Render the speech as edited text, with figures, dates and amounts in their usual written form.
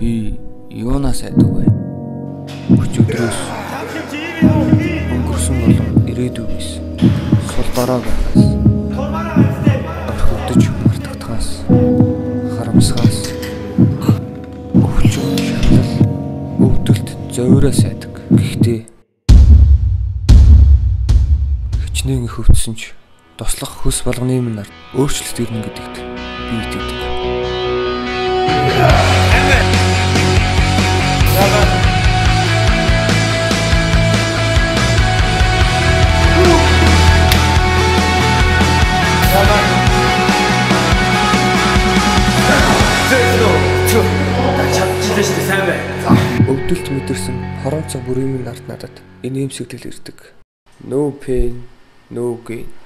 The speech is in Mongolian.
Би юунаас айдаг вэ? Өчигдрөөс өнгөрсөн болон ирээдүйгээс сул дараа байгаас орхигдож мартагдахаас харамсахаас өвчин шаналл өвдөлт зовироос айдаг. Гэхдээ хичнээн их өвдсөн ч тослох хөс болгоны минь ард өөрчлөлт ирнэ гэдэгт би итгэдэг. Өвдөлт мэдэрсэн хорон цаг бүрийн минь ард надад инээмсэглэл ирдэг. No pain, no gain.